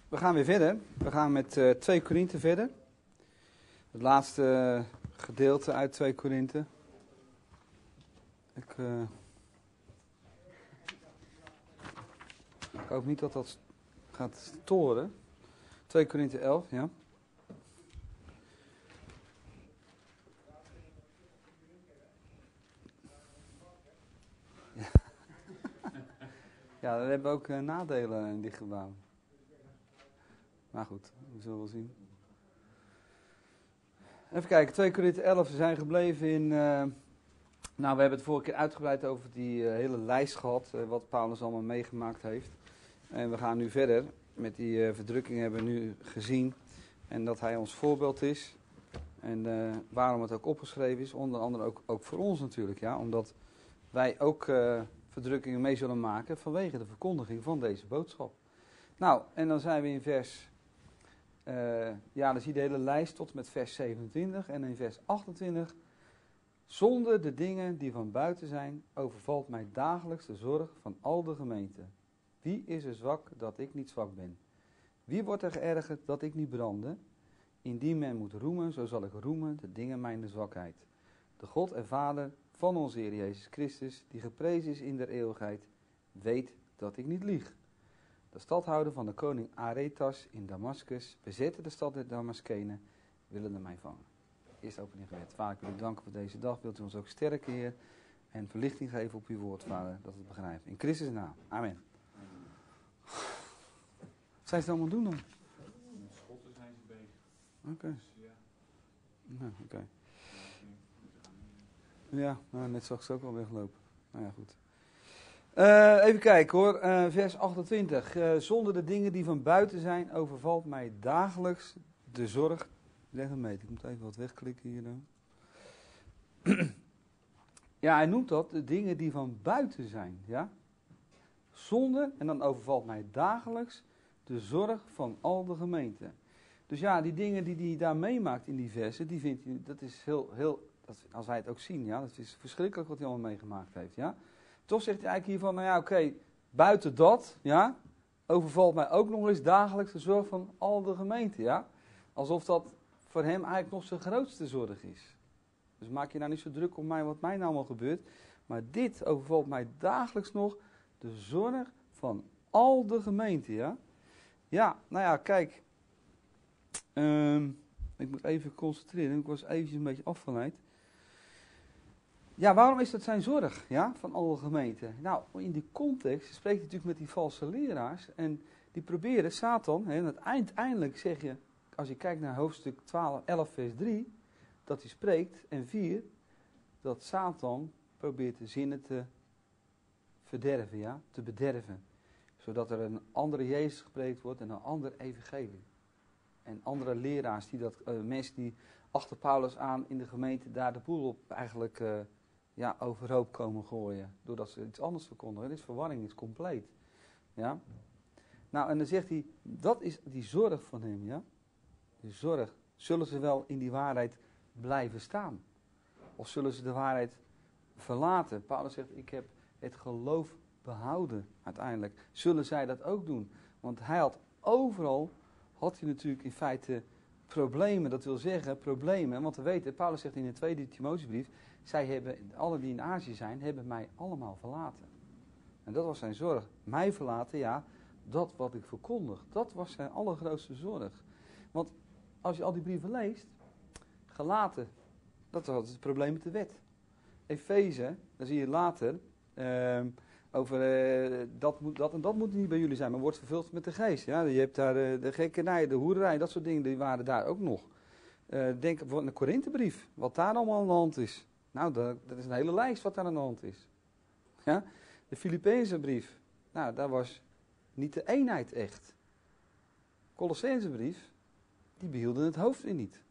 We gaan weer verder. We gaan met 2 Korinthe verder. Het laatste gedeelte uit 2 Korinthe. Ik hoop niet dat dat gaat storen. 2 Korinthe 11, ja. Ja, we hebben ook nadelen in dit gebouw. Maar goed, we zullen wel zien. Even kijken, 2 Korinthe 11, we zijn gebleven in... we hebben het vorige keer uitgebreid over die hele lijst gehad, wat Paulus allemaal meegemaakt heeft. En we gaan nu verder met die verdrukking hebben we nu gezien. En dat hij ons voorbeeld is. En waarom het ook opgeschreven is, onder andere ook voor ons natuurlijk. Ja, omdat wij ook verdrukkingen mee zullen maken vanwege de verkondiging van deze boodschap. Nou, en dan zijn we in vers... dan zie je de hele lijst tot met vers 27 en in vers 28. Zonder de dingen die van buiten zijn, overvalt mij dagelijks de zorg van al de gemeente. Wie is er zwak dat ik niet zwak ben? Wie wordt er geërgerd dat ik niet brande? Indien men moet roemen, zo zal ik roemen de dingen mijn zwakheid. De God en Vader van onze Heer Jezus Christus, die geprezen is in der eeuwigheid, weet dat ik niet lieg. De stadhouder van de koning Aretas in Damascus bezette de stad der Damaskenen, willende mij vangen. Eerst opening gebed. Vader, ik wil u danken voor deze dag. Wilt u ons ook sterken, Heer, en verlichting geven op uw woord, Vader, dat we het begrijpen. In Christus' naam. Amen. Wat zijn ze allemaal doen dan? Met schotten zijn ze bezig. Oké. Dus, ja. Nou, oké. Ja, net zag ze ook al weglopen. Nou ja, goed. Even kijken hoor, vers 28. Zonder de dingen die van buiten zijn, overvalt mij dagelijks de zorg. Leg hem mee, ik moet even wat wegklikken hier dan. Ja, hij noemt dat de dingen die van buiten zijn, ja. Zonder, en dan overvalt mij dagelijks de zorg van al de gemeenten. Dus ja, die dingen die hij daar meemaakt in die versen, die vindt hij, dat is heel, als wij het ook zien, ja, dat is verschrikkelijk wat hij allemaal meegemaakt heeft, ja. Toch zegt hij eigenlijk hier van, nou ja, oké, buiten dat, ja, overvalt mij ook nog eens dagelijks de zorg van al de gemeenten, ja. Alsof dat voor hem eigenlijk nog zijn grootste zorg is. Dus maak je nou niet zo druk om mij, wat mij nou allemaal gebeurt. Maar dit overvalt mij dagelijks nog de zorg van al de gemeenten, ja. Ja, nou ja, kijk. Ik moet even concentreren, ik was eventjes een beetje afgeleid. Ja, waarom is dat zijn zorg, ja, van alle gemeenten? Nou, in die context spreekt hij natuurlijk met die valse leraars. En die proberen, Satan, hè, uiteindelijk zeg je, als je kijkt naar hoofdstuk 11 vers 3, dat hij spreekt, en 4, dat Satan probeert de zinnen te verderven, ja, te bederven. Zodat er een andere Jezus gepreekt wordt en een ander evangelie. En andere leraars, mensen die achter Paulus aan in de gemeente daar de boel op eigenlijk overhoop komen gooien. Doordat ze iets anders verkondigen. Dit is verwarring, is compleet. Ja. Nou, en dan zegt hij, dat is die zorg van hem, ja. Die zorg. Zullen ze wel in die waarheid blijven staan? Of zullen ze de waarheid verlaten? Paulus zegt, ik heb het geloof behouden uiteindelijk. Zullen zij dat ook doen? Want hij had overal, had hij natuurlijk in feite problemen. Dat wil zeggen, problemen. Want we weten, Paulus zegt in de tweede Timotheusbrief, zij hebben, alle die in Azië zijn, hebben mij allemaal verlaten. En dat was zijn zorg. Mij verlaten, ja, dat wat ik verkondig. Dat was zijn allergrootste zorg. Want als je al die brieven leest, Galaten, dat was het probleem met de wet. Efeze, dan zie je later, over dat en dat moet niet bij jullie zijn, maar wordt vervuld met de geest. Ja? Je hebt daar de gekkernij, de hoererij, dat soort dingen, die waren daar ook nog. Denk bijvoorbeeld aan de Korinthebrief, wat daar allemaal aan de hand is. Nou, dat is een hele lijst wat daar aan de hand is. Ja? De Filippenzenbrief, nou, daar was niet de eenheid echt. Colossensebrief, die behielden het hoofd weer niet.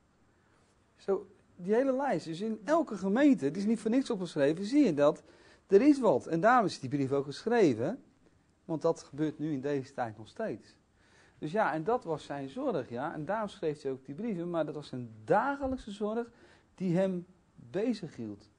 Zo, die hele lijst, dus in elke gemeente, het is niet voor niks opgeschreven, zie je dat er is wat. En daarom is die brief ook geschreven, want dat gebeurt nu in deze tijd nog steeds. Dus ja, en dat was zijn zorg, ja. En daarom schreef hij ook die brieven, maar dat was zijn dagelijkse zorg die hem bezig hield.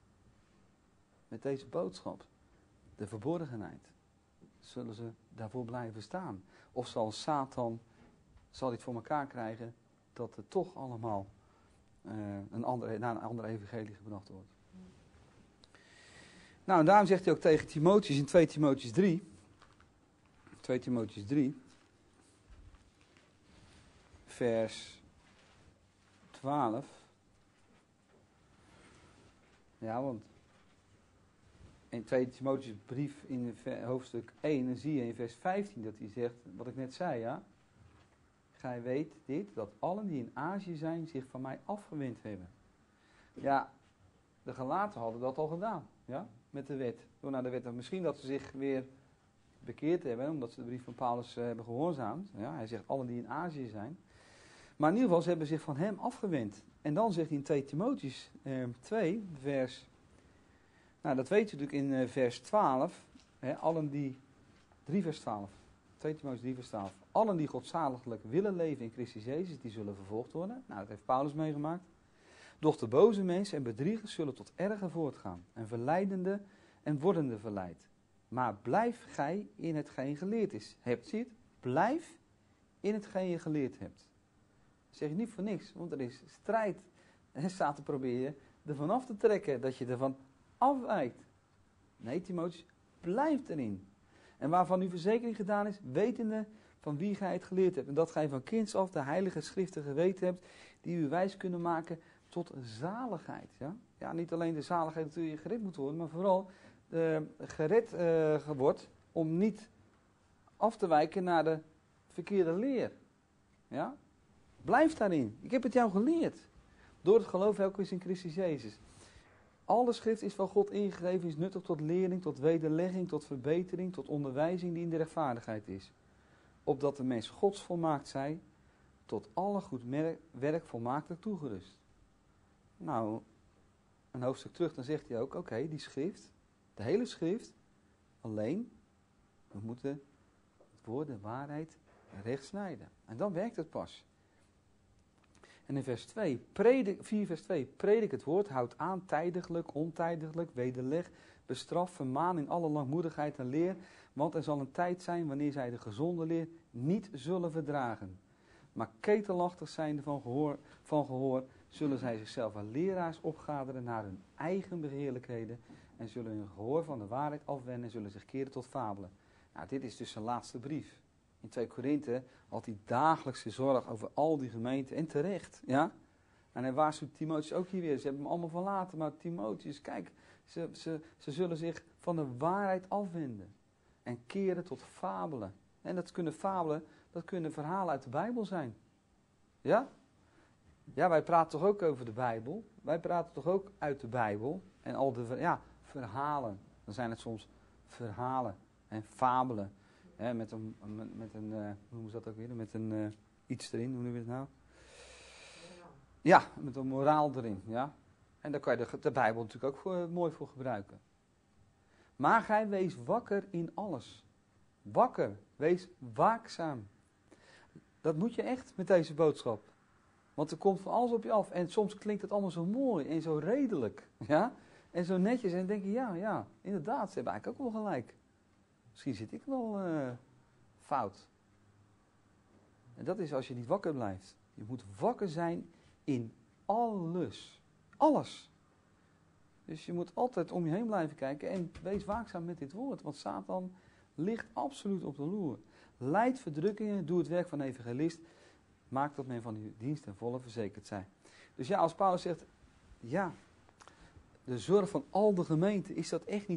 Met deze boodschap. De verborgenheid. Zullen ze daarvoor blijven staan? Of zal Satan zal hij het voor elkaar krijgen dat het toch allemaal naar een andere evangelie gebracht wordt. Nou, en daarom zegt hij ook tegen Timotheus in 2 Timotheus 3. 2 Timotheus 3. Vers 12. Ja, want in 2 Timotheus brief in hoofdstuk 1, dan zie je in vers 15 dat hij zegt, wat ik net zei, ja. Gij weet dit, dat allen die in Azië zijn zich van mij afgewend hebben. Ja, de Galaten hadden dat al gedaan, ja, met de wet. Door naar de wet. En misschien dat ze zich weer bekeerd hebben, omdat ze de brief van Paulus hebben gehoorzaamd. Ja, hij zegt allen die in Azië zijn. Maar in ieder geval, ze hebben zich van hem afgewend. En dan zegt hij in 2 Timotheus 2, vers... Nou, dat weet je natuurlijk in vers 12. Hè, allen die... 3 vers 12. 2 Timotheus 3 vers 12. Allen die godzaliglijk willen leven in Christus Jezus, die zullen vervolgd worden. Nou, dat heeft Paulus meegemaakt. Doch de boze mensen en bedriegers zullen tot erger voortgaan. En verleidende en wordende verleid. Maar blijf gij in hetgeen geleerd is. Zie het? Blijf in hetgeen je geleerd hebt. Dat zeg je niet voor niks, want er is strijd. En staat te proberen ervan af te trekken, dat je ervan afwijkt. Nee, Timotheus, blijf erin. En waarvan uw verzekering gedaan is, wetende van wie gij het geleerd hebt. En dat gij van kinds af de heilige schriften geweten hebt, die u wijs kunnen maken tot zaligheid. Ja, ja, niet alleen de zaligheid dat u gered moet worden, maar vooral gered wordt om niet af te wijken naar de verkeerde leer. Ja? Blijf daarin. Ik heb het jou geleerd. Door het geloof elke is in Christus Jezus. Alle schrift is van God ingegeven, is nuttig tot lering, tot wederlegging, tot verbetering, tot onderwijzing die in de rechtvaardigheid is. Opdat de mens Gods volmaakt zij, tot alle goed werk volmaaktelijk toegerust. Nou, een hoofdstuk terug, dan zegt hij ook, oké, die schrift, de hele schrift, alleen, we moeten het woord, de waarheid, recht snijden. En dan werkt het pas. En in vers 2, 4 vers 2, predik het woord, houd aan tijdiglijk, ontijdiglijk, wederleg, bestraf, vermaan in alle langmoedigheid en leer, want er zal een tijd zijn wanneer zij de gezonde leer niet zullen verdragen. Maar ketelachtig zijnde van gehoor, zullen zij zichzelf als leraars opgaderen naar hun eigen begeerlijkheden en zullen hun gehoor van de waarheid afwenden en zullen zich keren tot fabelen. Nou, dit is dus zijn laatste brief. In 2 Korinthe had hij dagelijkse zorg over al die gemeenten en terecht, ja. En hij waarschuwt Timotheus ook hier weer, ze hebben hem allemaal verlaten, maar Timotheus, kijk, ze zullen zich van de waarheid afwenden en keren tot fabelen. En dat kunnen fabelen, dat kunnen verhalen uit de Bijbel zijn. Ja? Ja, wij praten toch ook over de Bijbel. Wij praten toch ook uit de Bijbel. En al de verhalen. Dan zijn het soms verhalen en fabelen. Hè, met een hoe noemen ze dat ook weer? Met een iets erin, hoe noemen we het nou? Ja, met een moraal erin. Ja? En daar kan je de Bijbel natuurlijk ook mooi voor gebruiken. Maar gij wees wakker in alles. Wakker, wees waakzaam. Dat moet je echt met deze boodschap. Want er komt van alles op je af. En soms klinkt het allemaal zo mooi en zo redelijk. Ja? En zo netjes. En dan denk je, ja, inderdaad, ze hebben eigenlijk ook wel gelijk. Misschien zit ik wel fout. En dat is als je niet wakker blijft. Je moet wakker zijn in alles. Alles. Dus je moet altijd om je heen blijven kijken. En wees waakzaam met dit woord. Want Satan ligt absoluut op de loer. Lijd verdrukkingen, doe het werk van evangelist. Maak dat men van uw dienst ten volle verzekerd zij. Dus ja, als Paulus zegt, ja, de zorg van al de gemeenten, is dat echt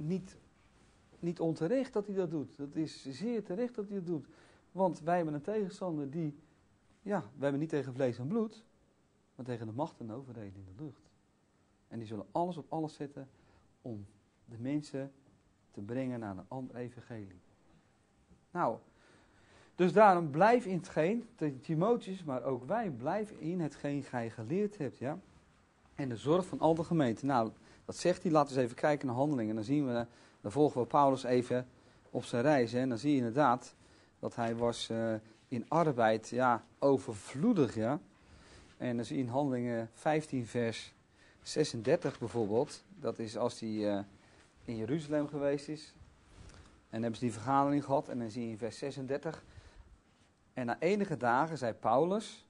niet onterecht dat hij dat doet. Dat is zeer terecht dat hij dat doet. Want wij hebben een tegenstander die, ja, wij hebben niet tegen vlees en bloed, maar tegen de macht en overheden in de lucht. En die zullen alles op alles zetten om de mensen te brengen naar een ander evangelie. Nou, dus daarom blijf in hetgeen, Timotheus, maar ook wij, blijf in hetgeen gij geleerd hebt, ja. En de zorg van al de gemeenten. Nou, dat zegt hij, laten we eens even kijken naar Handelingen. Dan volgen we Paulus even op zijn reis. Hè. En dan zie je inderdaad dat hij was in arbeid, ja, overvloedig, ja. En dan zie je in Handelingen 15 vers 36 bijvoorbeeld. Dat is als hij in Jeruzalem geweest is. En hebben ze die vergadering gehad. En dan zie je in vers 36. En na enige dagen zei Paulus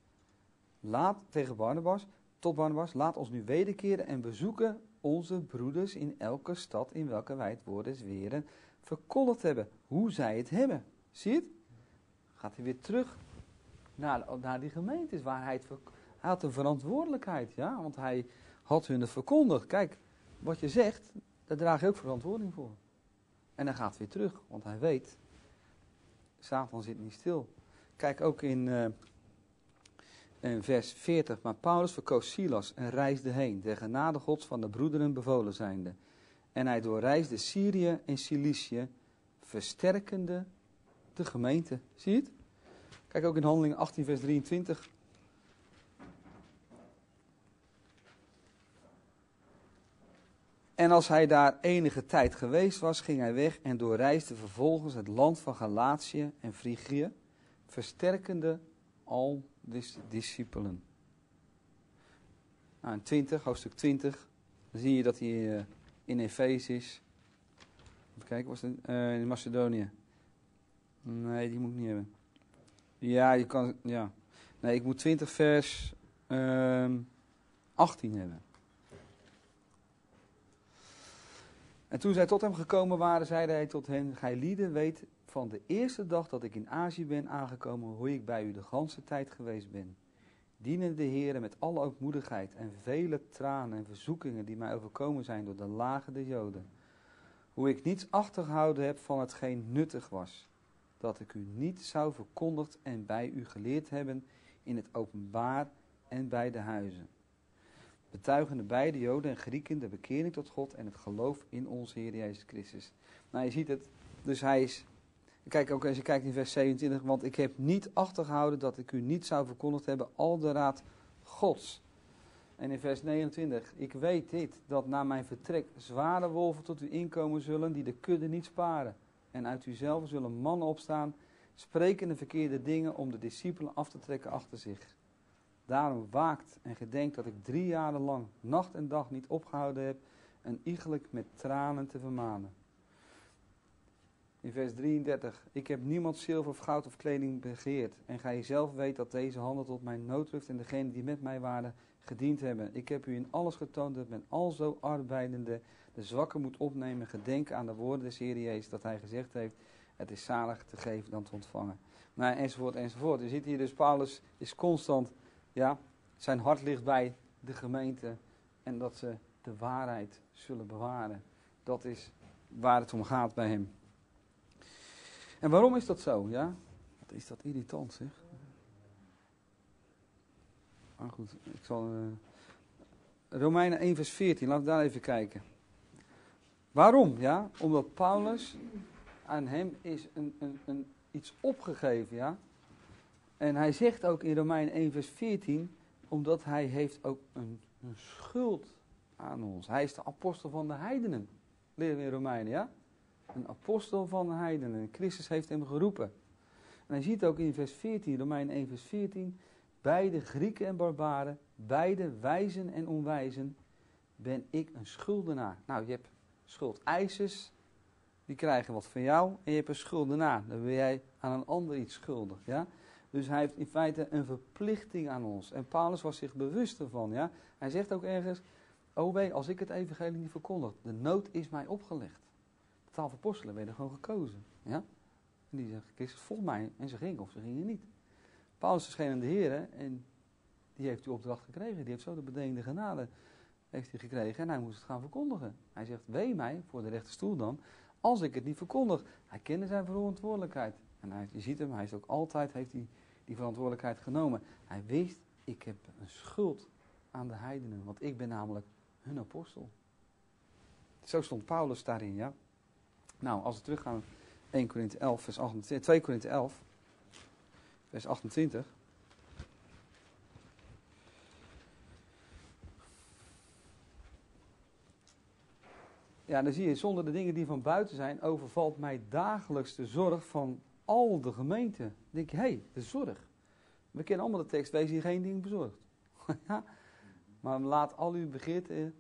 tot Barnabas, laat ons nu wederkeren en bezoeken onze broeders in elke stad in welke wij het woord des Heeren verkondigd hebben, hoe zij het hebben. Zie je het? Gaat hij weer terug naar die gemeentes waar hij had een verantwoordelijkheid, ja, want hij had hun het verkondigd. Kijk, wat je zegt, daar draag je ook verantwoording voor. En hij gaat weer terug, want hij weet, Satan zit niet stil. Kijk ook in vers 40. Maar Paulus verkoos Silas en reisde heen, der genade Gods van de broederen bevolen zijnde. En hij doorreisde Syrië en Cilicië, versterkende de gemeente. Zie je het? Kijk ook in Handelingen 18 vers 23. En als hij daar enige tijd geweest was, ging hij weg en doorreisde vervolgens het land van Galatië en Frigië, versterkende al de discipelen. Nou, in hoofdstuk 20, dan zie je dat hij in Efeze is. Even kijken, was het in Macedonië? Nee, die moet ik niet hebben. Ja, je kan, ja. Nee, ik moet 20 vers 18 hebben. En toen zij tot hem gekomen waren, zeide hij tot hen, gij lieden weet van de eerste dag dat ik in Azië ben aangekomen, hoe ik bij u de ganse tijd geweest ben. Dienen de Heere met alle ootmoedigheid en vele tranen en verzoekingen die mij overkomen zijn door de lagen der Joden. Hoe ik niets achtergehouden heb van hetgeen nuttig was, dat ik u niet zou verkondigd en bij u geleerd hebben in het openbaar en bij de huizen. Betuigende beide Joden en Grieken de bekering tot God en het geloof in onze Heer Jezus Christus. Nou, je ziet het, dus hij is, kijk ook als je kijkt in vers 27, want ik heb niet achtergehouden dat ik u niet zou verkondigd hebben al de raad Gods. En in vers 29, ik weet dit, dat na mijn vertrek zware wolven tot u inkomen zullen, die de kudde niet sparen. En uit uzelf zullen mannen opstaan, sprekende verkeerde dingen om de discipelen af te trekken achter zich. Daarom waakt en gedenkt dat ik 3 jaren lang nacht en dag niet opgehouden heb en iegelijk met tranen te vermanen. In vers 33, ik heb niemand zilver of goud of kleding begeerd. En gij zelf weet dat deze handen tot mijn noodrust en degenen die met mij waren gediend hebben. Ik heb u in alles getoond dat men alzo arbeidende de zwakke moet opnemen. Gedenken aan de woorden des Heer Jezus dat hij gezegd heeft, het is zalig te geven dan te ontvangen. Nou, enzovoort, enzovoort. Je ziet hier dus, Paulus is constant, ja, zijn hart ligt bij de gemeente en dat ze de waarheid zullen bewaren. Dat is waar het om gaat bij hem. En waarom is dat zo? Ja? Wat is dat irritant, zeg. Maar goed, ik zal... Romeinen 1 vers 14, laten we daar even kijken. Waarom? Ja? Omdat Paulus, aan hem is iets opgegeven, ja. En hij zegt ook in Romeinen 1 vers 14, omdat hij heeft ook een schuld aan ons. Hij is de apostel van de heidenen, leren we in Romeinen, ja. Een apostel van de heidenen. Christus heeft hem geroepen. En hij ziet ook in vers 14, Romeinen 1 vers 14, beide Grieken en barbaren, beide wijzen en onwijzen, ben ik een schuldenaar. Nou, je hebt schuldeisers, die krijgen wat van jou, en je hebt een schuldenaar. Dan ben jij aan een ander iets schuldig, ja. Dus hij heeft in feite een verplichting aan ons. En Paulus was zich bewust ervan, ja. Hij zegt ook ergens, o wee, als ik het evangelie niet verkondig, de nood is mij opgelegd. De 12 apostelen werden gewoon gekozen, ja. En die zeggen, Christus, volg mij. En ze gingen of ze gingen niet. Paulus verscheen aan de Heer en die heeft die opdracht gekregen. Die heeft zo de bedeende genade heeft hij gekregen en hij moest het gaan verkondigen. Hij zegt, wee mij, voor de rechterstoel dan, als ik het niet verkondig. Hij kende zijn verantwoordelijkheid. En je ziet hem, hij is ook altijd, heeft hij die verantwoordelijkheid genomen. Hij wist, ik heb een schuld aan de heidenen, want ik ben namelijk hun apostel. Zo stond Paulus daarin, ja. Nou, als we teruggaan 1 Korinthe 11, vers 28, 2 Korinthe 11, vers 28. Ja, dan zie je, zonder de dingen die van buiten zijn, overvalt mij dagelijks de zorg van al de gemeenten. Dan denk je, hé, de zorg. We kennen allemaal de tekst, wees hier geen ding bezorgd. Ja, maar laat al uw begeerten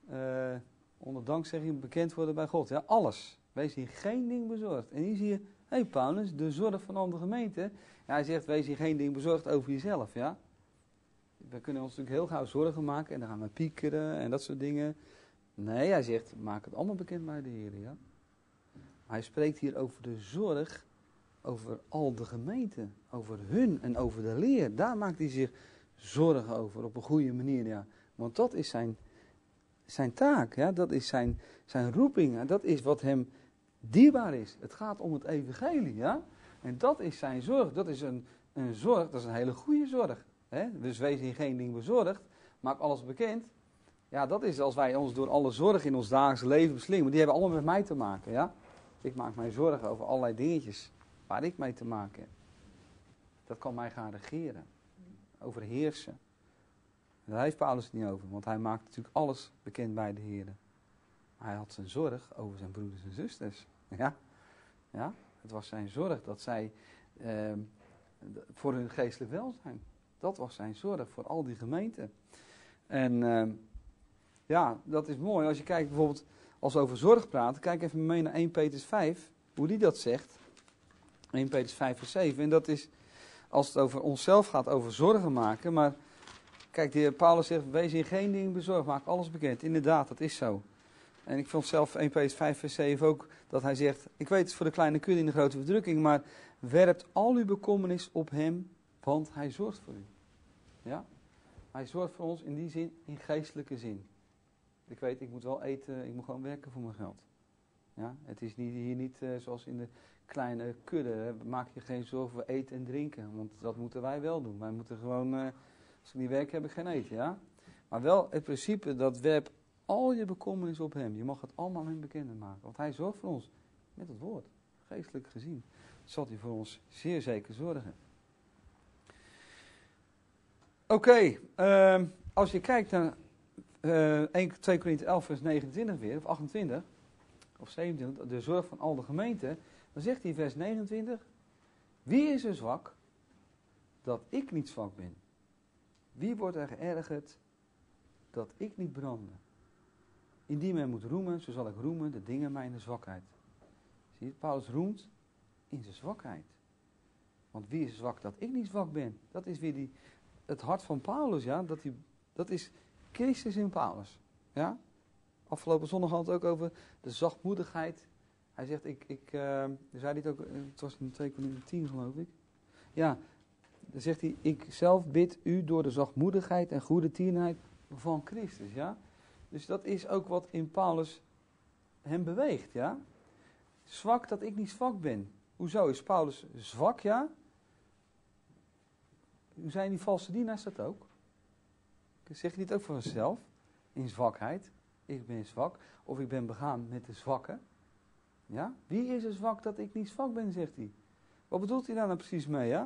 onder dankzegging bekend worden bij God. Ja, alles. Wees hier geen ding bezorgd. En hier zie je, Hé Paulus, de zorg van andere gemeente. Ja, hij zegt, wees je geen ding bezorgd over jezelf, ja. We kunnen ons natuurlijk heel gauw zorgen maken en dan gaan we piekeren en dat soort dingen. Nee, hij zegt, maak het allemaal bekend bij de Heer, ja. Hij spreekt hier over de zorg, over al de gemeenten, over hun en over de leer. Daar maakt hij zich zorgen over, op een goede manier, ja. Want dat is zijn taak, ja. Dat is zijn roeping, ja. Dat is wat hem dierbaar is. Het gaat om het evangelie, ja. En dat is zijn zorg. Dat is een zorg, dat is een hele goede zorg. Hè? Dus wees in geen ding bezorgd, maak alles bekend. Ja, dat is als wij ons door alle zorg in ons dagelijks leven beslingen. Die hebben allemaal met mij te maken, ja. Ik maak mij zorgen over allerlei dingetjes waar ik mee te maken heb. Dat kan mij gaan regeren, overheersen. En daar heeft Paulus het niet over, want hij maakt natuurlijk alles bekend bij de Heer. Hij had zijn zorg over zijn broeders en zusters. Ja, ja? Het was zijn zorg dat zij voor hun geestelijk welzijn. Dat was zijn zorg voor al die gemeenten. En ja, dat is mooi. Als je kijkt bijvoorbeeld, als we over zorg praten, kijk even mee naar 1 Petrus 5, hoe die dat zegt. 1 Petrus 5 vers 7. En dat is, als het over onszelf gaat, over zorgen maken. Maar kijk, de heer Paulus zegt, wees in geen ding bezorgd, maak alles bekend. Inderdaad, dat is zo. En ik vond zelf 1 Petrus 5 vers 7 ook, dat hij zegt, ik weet het voor de kleine kudde in de grote verdrukking, maar werpt al uw bekommernis op hem, want hij zorgt voor u. Ja? Hij zorgt voor ons in die zin, in geestelijke zin. Ik weet, ik moet wel eten, ik moet gewoon werken voor mijn geld. Ja? Het is hier niet zoals in de kleine kudde, maak je geen zorgen voor eten en drinken, want dat moeten wij wel doen. Wij moeten gewoon, als ik niet werk heb ik geen eten, ja. Maar wel het principe, dat werp al je bekommernis op hem. Je mag het allemaal hem bekend maken, want hij zorgt voor ons met het woord, geestelijk gezien. Zal hij voor ons zeer zeker zorgen. Oké, als je kijkt naar 2 Korinthe 11 vers 29 weer, of 28, of 27, de zorg van al de gemeenten, dan zegt hij vers 29, wie is er zwak, dat ik niet zwak ben? Wie wordt er geërgerd, dat ik niet brandde? Indien men moet roemen, zo zal ik roemen de dingen mijner zwakheid. Zie je, Paulus roemt in zijn zwakheid. Want wie is zwak, dat ik niet zwak ben? Dat is weer het hart van Paulus, ja. Dat is Christus in Paulus, ja. Afgelopen zondag had het ook over de zachtmoedigheid. Hij zegt, zei dit ook, het was in 2 Korinthe 10 geloof ik. Ja, dan zegt hij, ik zelf bid u door de zachtmoedigheid en goede tierenheid van Christus, ja. Dus dat is ook wat in Paulus hem beweegt, ja. Zwak dat ik niet zwak ben. Hoezo is Paulus zwak, ja? Hoe zijn die valse dienaars dat ook? Zeg je niet ook voor zichzelf? In zwakheid. Ik ben zwak. Of ik ben begaan met de zwakken. Ja? Wie is er zwak dat ik niet zwak ben, zegt hij. Wat bedoelt hij daar nou precies mee, ja?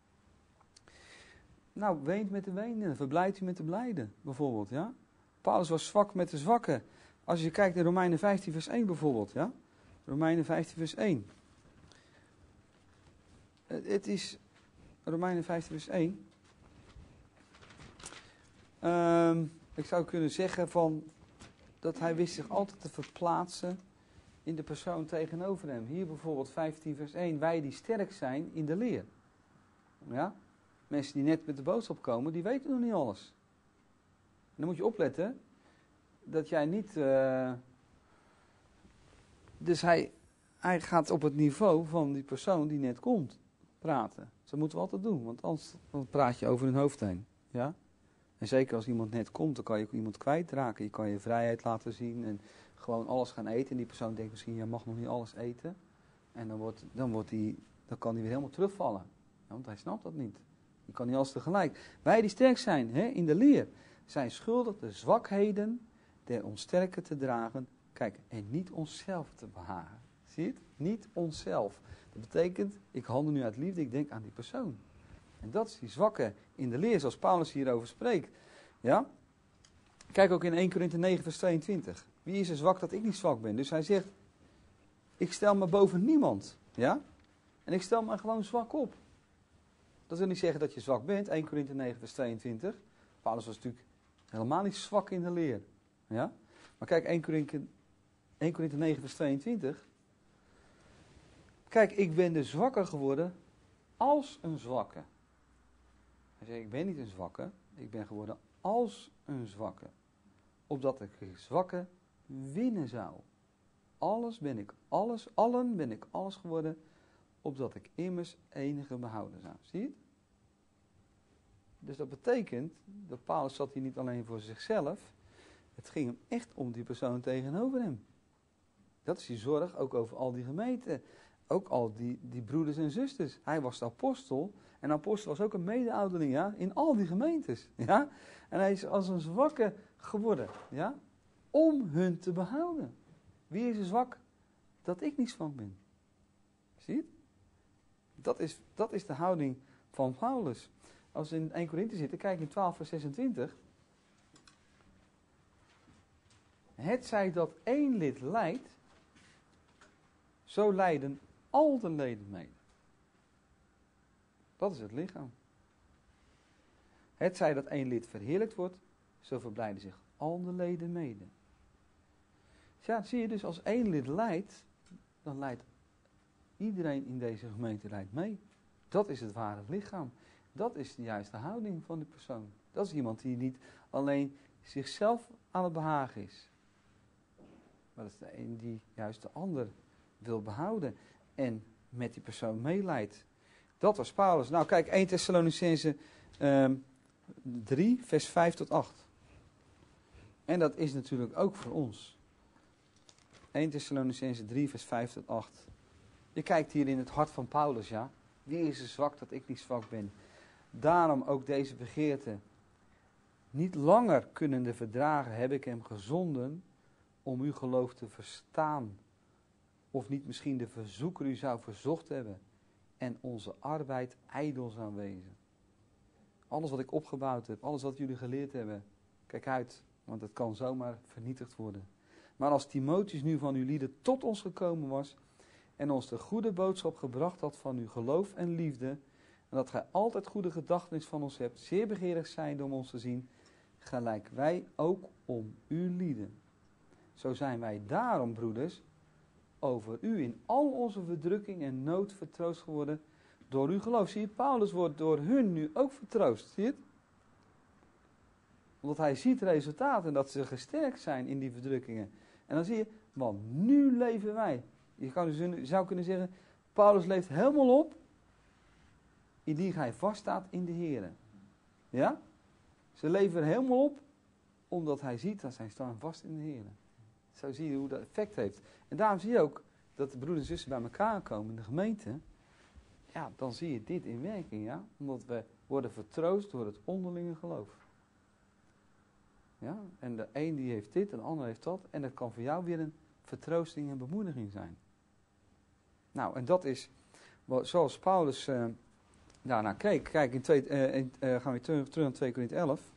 Nou, weent met de wenen. Verblijdt u met de blijden, bijvoorbeeld, ja? Paulus was zwak met de zwakken. Als je kijkt naar Romeinen 15 vers 1 bijvoorbeeld, ja? Romeinen 15 vers 1. Het is Romeinen 15 vers 1. Ik zou kunnen zeggen dat hij wist zich altijd te verplaatsen in de persoon tegenover hem. Hier bijvoorbeeld 15 vers 1. Wij die sterk zijn in de leer. Ja? Mensen die net met de boodschap komen, die weten nog niet alles. En dan moet je opletten dat jij niet... Dus hij gaat op het niveau van die persoon die net komt praten. Dat moeten we altijd doen, want anders dan praat je over hun hoofd heen. Ja? En zeker als iemand net komt, dan kan je ook iemand kwijtraken. Je kan je vrijheid laten zien en gewoon alles gaan eten. En die persoon denkt misschien, jij mag nog niet alles eten. En dan kan hij weer helemaal terugvallen. Ja, want hij snapt dat niet. Je kan niet alles tegelijk. Wij die sterk zijn in de leer, zijn schuldig de zwakheden der onsterken te dragen. Kijk, en niet onszelf te behagen. Zie je het? Niet onszelf. Dat betekent, ik handel nu uit liefde, ik denk aan die persoon. En dat is die zwakke in de leer, zoals Paulus hierover spreekt. Ja? Kijk ook in 1 Korinthe 9 vers 22. Wie is er zwak dat ik niet zwak ben? Dus hij zegt, ik stel me boven niemand. Ja? En ik stel me gewoon zwak op. Dat wil niet zeggen dat je zwak bent. 1 Korinthe 9 vers 22. Paulus was natuurlijk helemaal niet zwak in de leer. Ja? Maar kijk, 1 Korinthe 9 vers 22. Kijk, ik ben dus zwakker geworden als een zwakke. Hij zei, ik ben niet een zwakke, ik ben geworden als een zwakke. Opdat ik de zwakke winnen zou. Allen ben ik alles geworden, opdat ik immers enige behouden zou. Zie je het? Dus dat betekent, dat Paulus zat hier niet alleen voor zichzelf, het ging hem echt om die persoon tegenover hem. Dat is die zorg, ook over al die gemeenten. Ook al die broeders en zusters. Hij was de apostel. En de apostel was ook een mede-ouderling, ja, in al die gemeentes. Ja? En hij is als een zwakke geworden, ja, om hun te behouden. Wie is er zwak? Dat ik niet zwak ben. Zie je het? Dat is de houding van Paulus. Als we in 1 Korinthe zitten, kijk in 12 vers 26. Het zij dat één lid lijdt, zo lijden al de leden mee. Dat is het lichaam. Het zij dat één lid verheerlijkt wordt, zo verblijden zich al de leden mede. Ja, zie je dus, als één lid lijdt, dan lijdt iedereen in deze gemeente lijdt mee. Dat is het ware lichaam. Dat is de juiste houding van die persoon. Dat is iemand die niet alleen zichzelf aan het behagen is. Maar dat is de een die juist de ander wil behouden. En met die persoon meeleidt. Dat was Paulus. Nou kijk, 1 Thessalonicenzen 3 vers 5 tot 8. En dat is natuurlijk ook voor ons. 1 Thessalonicenzen 3 vers 5 tot 8. Je kijkt hier in het hart van Paulus, ja. Wie is er zwak dat ik niet zwak ben? Daarom ook deze begeerte. Niet langer kunnende verdragen heb ik hem gezonden om uw geloof te verstaan. Of niet misschien de verzoeker u zou verzocht hebben en onze arbeid ijdel zou wezen. Alles wat ik opgebouwd heb, alles wat jullie geleerd hebben, kijk uit, want het kan zomaar vernietigd worden. Maar als Timotheus nu van uw lieden tot ons gekomen was en ons de goede boodschap gebracht had van uw geloof en liefde, en dat gij altijd goede gedachtenis van ons hebt, zeer begeerig zijnde om ons te zien, gelijk wij ook om uw lieden. Zo zijn wij daarom, broeders, over u in al onze verdrukking en nood vertroost geworden door uw geloof. Zie je, Paulus wordt door hun nu ook vertroost. Zie je het? Omdat hij ziet resultaten, dat ze gesterkt zijn in die verdrukkingen. En dan zie je, want nu leven wij. Je zou kunnen zeggen, Paulus leeft helemaal op, indien hij vaststaat in de Here. Ja? Ze leven er helemaal op, omdat hij ziet dat zij staan vast in de Here. Zo zie je hoe dat effect heeft. En daarom zie je ook dat de broeders en zussen bij elkaar komen in de gemeente. Ja, dan zie je dit in werking, ja. Omdat we worden vertroost door het onderlinge geloof. Ja, en de een die heeft dit en de ander heeft dat. En dat kan voor jou weer een vertroosting en bemoediging zijn. Nou, en dat is zoals Paulus daarnaar keek. Kijk, gaan we terug naar 2 Korinthe 11.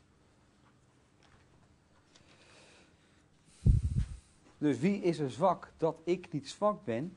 Dus wie is er zwak dat ik niet zwak ben?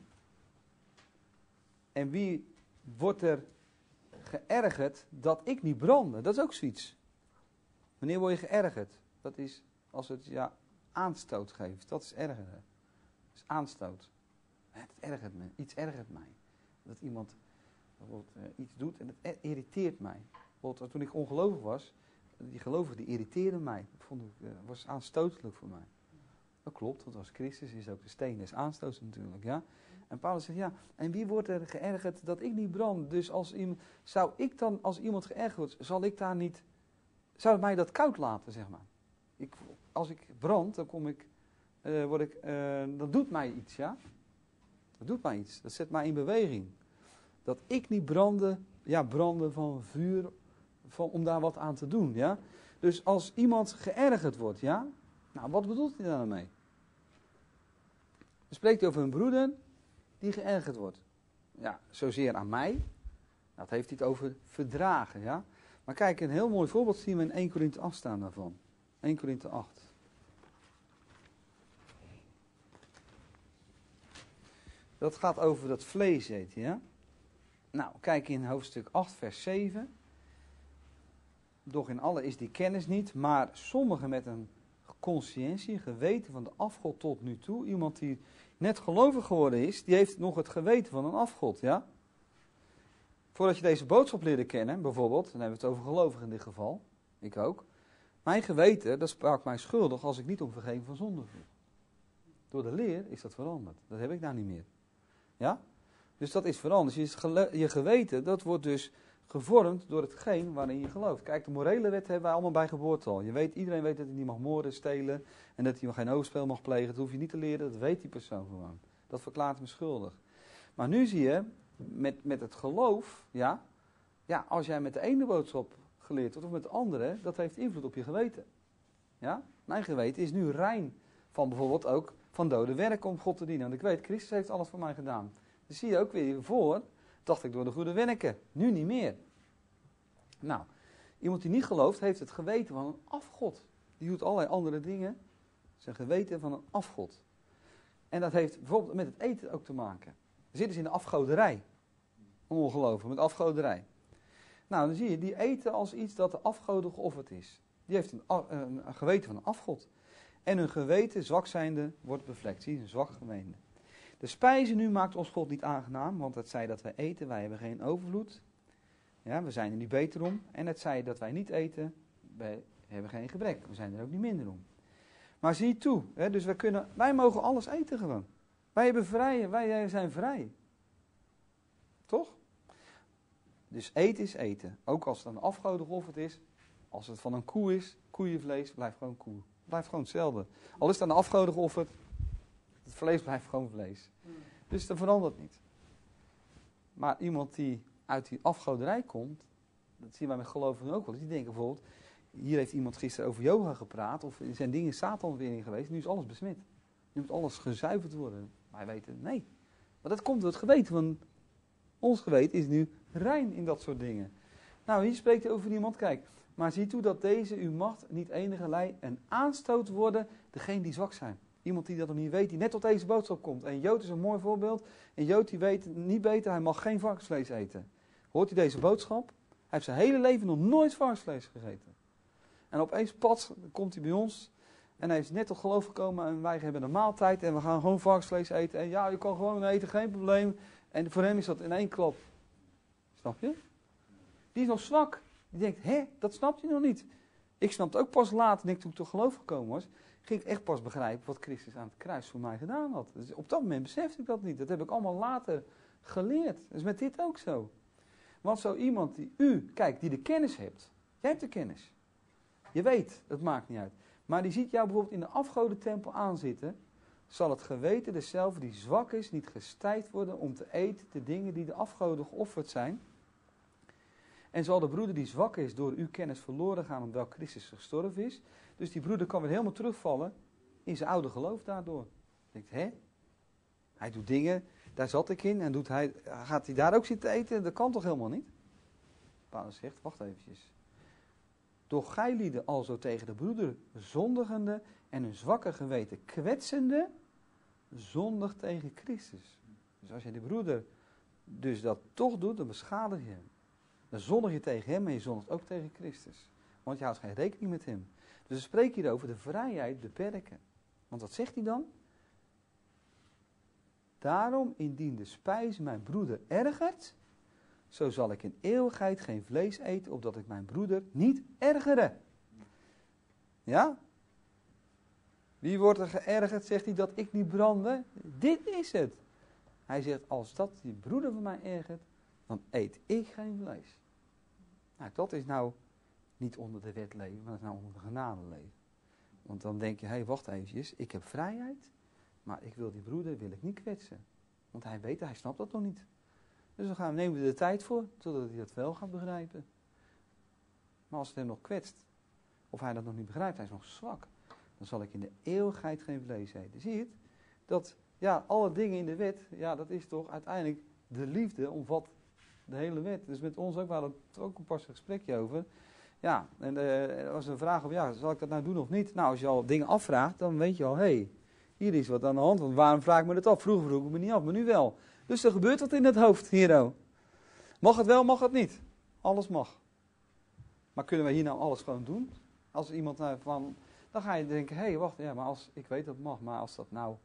En wie wordt er geërgerd dat ik niet brandde? Dat is ook zoiets. Wanneer word je geërgerd? Dat is als het aanstoot geeft. Dat is ergeren. Dat is aanstoot. Het ergert me. Iets ergert mij. Dat iemand iets doet en het irriteert mij. Bijvoorbeeld toen ik ongelovig was, die gelovigen die irriteerden mij. Dat was aanstotelijk voor mij. Dat klopt, want als Christus is ook de steen des aanstoots natuurlijk, ja. En Paulus zegt, ja, en wie wordt er geërgerd dat ik niet brand? Dus zou ik dan, als iemand geërgerd wordt, zou het mij dat koud laten, zeg maar. Als ik brand, dan dat doet mij iets, ja. Dat doet mij iets, dat zet mij in beweging. Dat ik niet branden van vuur, om daar wat aan te doen, ja. Dus als iemand geërgerd wordt, ja, nou, wat bedoelt hij daarmee? Dan spreekt hij over een broeder die geërgerd wordt. Ja, zozeer aan mij. Dat heeft hij het over verdragen, ja. Maar kijk, een heel mooi voorbeeld zien we in 1 Korinthe 8 staan daarvan. 1 Korinthe 8. Dat gaat over dat vlees eten, ja. Nou, kijk in hoofdstuk 8 vers 7. Doch in alle is die kennis niet, maar sommigen met een consciëntie, geweten van de afgod tot nu toe. Iemand die net gelovig geworden is, die heeft nog het geweten van een afgod, ja? Voordat je deze boodschap leerde kennen, bijvoorbeeld, dan hebben we het over gelovigen in dit geval, ik ook. Mijn geweten, dat sprak mij schuldig als ik niet om vergeving van zonde vroeg. Door de leer is dat veranderd. Dat heb ik nou niet meer. Ja? Dus dat is veranderd. Je geweten, dat wordt dus gevormd door hetgeen waarin je gelooft. Kijk, de morele wet hebben wij allemaal bij geboorte al. Iedereen weet dat hij niet mag moorden, stelen en dat hij geen overspel mag plegen. Dat hoef je niet te leren, dat weet die persoon gewoon. Dat verklaart hem schuldig. Maar nu zie je, met het geloof, ja, als jij met de ene boodschap geleerd wordt of met de andere, dat heeft invloed op je geweten. Ja? Mijn geweten is nu rein van bijvoorbeeld ook van dode werken om God te dienen. Want ik weet, Christus heeft alles voor mij gedaan. Dus zie je ook weer hiervoor, dacht ik door de goede werken. Nu niet meer. Nou, iemand die niet gelooft, heeft het geweten van een afgod. Die doet allerlei andere dingen. Zijn geweten van een afgod. En dat heeft bijvoorbeeld met het eten ook te maken. Dan zitten ze in de afgoderij. Ongelooflijk, met afgoderij. Nou, dan zie je, die eten als iets dat de afgoden geofferd is. Die heeft een geweten van een afgod. En hun geweten, zwak zijnde, wordt bevlekt. Zie je, een zwak gemeente. De spijze nu maakt ons God niet aangenaam, want het zei dat wij eten, wij hebben geen overvloed. Ja, we zijn er niet beter om. En het zei dat wij niet eten, wij hebben geen gebrek. We zijn er ook niet minder om. Maar zie toe, hè, dus wij mogen alles eten gewoon. Wij zijn vrij. Toch? Dus eten is eten. Ook als het een afgoden geofferd is, als het van een koe is, koeienvlees, blijft gewoon koe. Blijft gewoon hetzelfde. Al is het aan de afgoden geofferd, het vlees blijft gewoon vlees. Dus dat verandert niet. Maar iemand die uit die afgoderij komt, dat zien wij met gelovigen ook wel. Die denken bijvoorbeeld, hier heeft iemand gisteren over yoga gepraat, of er zijn dingen Satan weer in geweest, nu is alles besmet. Nu moet alles gezuiverd worden. Wij weten, nee. Maar dat komt door het geweten, want ons geweten is nu rein in dat soort dingen. Nou, hier spreekt hij over iemand, kijk. Maar zie toe dat deze uw macht niet enigerlei een aanstoot worden, degene die zwak zijn. Iemand die dat nog niet weet, die net tot deze boodschap komt. En Jood is een mooi voorbeeld. En Jood die weet niet beter, hij mag geen varkensvlees eten. Hoort hij deze boodschap? Hij heeft zijn hele leven nog nooit varkensvlees gegeten. En opeens, pats, komt hij bij ons. En hij is net tot geloof gekomen en wij hebben een maaltijd. En we gaan gewoon varkensvlees eten. En ja, je kan gewoon eten, geen probleem. En voor hem is dat in één klap. Snap je? Die is nog zwak. Die denkt, dat snapt hij nog niet. Ik snapte ook pas later, toen ik tot geloof gekomen was, ging ik echt pas begrijpen wat Christus aan het kruis voor mij gedaan had. Dus op dat moment besefte ik dat niet. Dat heb ik allemaal later geleerd. Dus met dit ook zo. Want zo iemand die de kennis hebt. Jij hebt de kennis. Je weet, het maakt niet uit. Maar die ziet jou bijvoorbeeld in de afgodentempel aanzitten. Zal het geweten deszelfde die zwak is niet gestijd worden om te eten de dingen die de afgoden geofferd zijn. En zal de broeder die zwak is door uw kennis verloren gaan omdat Christus gestorven is. Dus die broeder kan weer helemaal terugvallen in zijn oude geloof daardoor. Je denkt, hij doet dingen, daar zat ik in. En gaat hij daar ook zitten eten? Dat kan toch helemaal niet? Paulus zegt, wacht eventjes. Doch gij lieden alzo tegen de broeder zondigende en hun zwakke geweten kwetsende, zondig tegen Christus. Dus als je de broeder dus dat toch doet, dan beschadig je hem. Dan zondig je tegen hem en je zondigt ook tegen Christus. Want je houdt geen rekening met hem. Dus we spreken hier over de vrijheid beperken. Want wat zegt hij dan? Daarom indien de spijs mijn broeder ergert, zo zal ik in eeuwigheid geen vlees eten, opdat ik mijn broeder niet ergere. Ja? Wie wordt er geërgerd, zegt hij, dat ik niet brandde? Dit is het. Hij zegt, als dat die broeder van mij ergert, dan eet ik geen vlees. Nou, dat is nou niet onder de wet leven, maar dat is nou onder de genade leven. Want dan denk je, wacht eventjes, ik heb vrijheid, maar ik wil die broeder niet kwetsen. Want hij weet, hij snapt dat nog niet. Dus dan nemen we de tijd voor, totdat hij dat wel gaat begrijpen. Maar als het hem nog kwetst, of hij dat nog niet begrijpt, hij is nog zwak, dan zal ik in de eeuwigheid geen vlees eten. Zie je het? Dat, alle dingen in de wet, dat is toch uiteindelijk de liefde omvat de hele wet. Dus met ons ook, we hadden er ook een pas gesprekje over. Ja, en er was een vraag of, zal ik dat nou doen of niet? Nou, als je al dingen afvraagt, dan weet je al, hier is wat aan de hand. Want waarom vraag ik me dat af? Vroeger vroeg ik me niet af, maar nu wel. Dus er gebeurt wat in het hoofd, Hero. Mag het wel, mag het niet? Alles mag. Maar kunnen we hier nou alles gewoon doen? Als iemand dan ga je denken, wacht, maar ik weet dat het mag, maar als dat nou...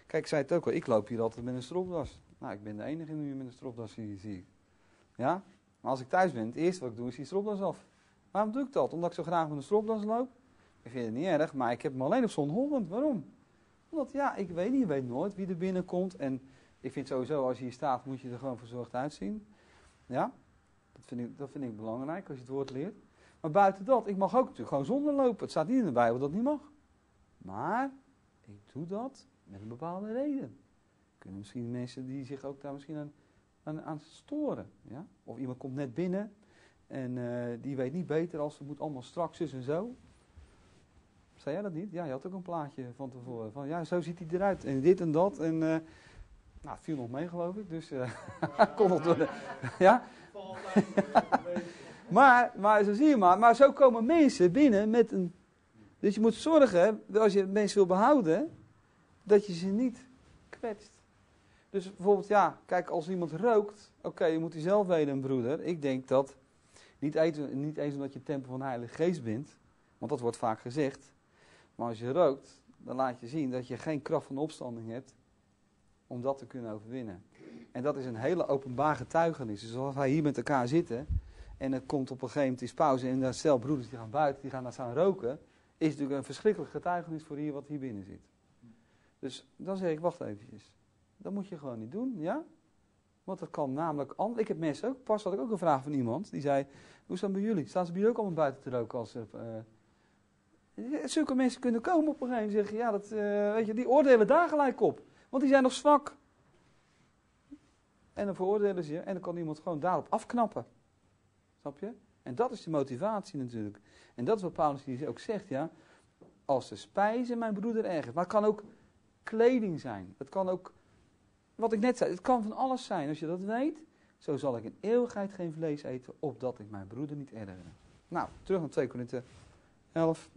Kijk, ik zei het ook al, ik loop hier altijd met een stropdas. Nou, ik ben de enige nu met een stropdas, zie ik. Ja? Maar als ik thuis ben, het eerste wat ik doe is die stropdas af. Waarom doe ik dat? Omdat ik zo graag met een stropdas loop? Ik vind het niet erg, maar ik heb hem alleen op zondagochtend. Waarom? Omdat, ja, ik weet niet, je weet nooit wie er binnenkomt. En ik vind sowieso, als je hier staat, moet je er gewoon verzorgd uitzien. Ja? Dat vind ik belangrijk, als je het woord leert. Maar buiten dat, ik mag ook natuurlijk gewoon zonder lopen. Het staat niet in de Bijbel dat het niet mag. Maar, ik doe dat met een bepaalde reden. Kunnen misschien mensen die zich ook daar misschien aan storen. Ja? Of iemand komt net binnen en die weet niet beter als het moet allemaal strak zus en zo. Zei jij dat niet? Ja, je had ook een plaatje van tevoren. Van ja, zo ziet hij eruit. En dit en dat. En nou, het viel nog mee geloof ik. Dus kon nog door de... Ja? maar zo zie je maar zo komen mensen binnen met een... Dus je moet zorgen, als je mensen wil behouden, dat je ze niet kwetst. Dus bijvoorbeeld, ja, kijk, als iemand rookt, oké, je moet hij zelf weten, broeder. Ik denk dat, niet eens omdat je tempel van de Heilige Geest bent, want dat wordt vaak gezegd, maar als je rookt, dan laat je zien dat je geen kracht van opstanding hebt om dat te kunnen overwinnen. En dat is een hele openbaar getuigenis. Dus als wij hier met elkaar zitten en het komt op een gegeven moment is pauze en stel broeders die gaan buiten, die gaan daar staan roken, is natuurlijk een verschrikkelijk getuigenis voor hier wat hier binnen zit. Dus dan zeg ik, wacht eventjes. Dat moet je gewoon niet doen, ja? Want dat kan namelijk anders. Ik heb mensen ook, pas had ik ook een vraag van iemand, die zei, hoe is dat bij jullie? Staan ze bij jullie ook allemaal buiten te roken als zulke mensen kunnen komen op een gegeven moment en zeggen, ja, dat, weet je, die oordelen daar gelijk op. Want die zijn nog zwak. En dan veroordelen ze je en dan kan iemand gewoon daarop afknappen. Snap je? En dat is de motivatie natuurlijk. En dat is wat Paulus hier ook zegt, ja. Als de spijze mijn broeder ergert. Maar het kan ook kleding zijn. Het kan ook, wat ik net zei, het kan van alles zijn. Als je dat weet, zo zal ik in eeuwigheid geen vlees eten, opdat ik mijn broeder niet ergere. Nou, terug naar 2 Korinthe 11.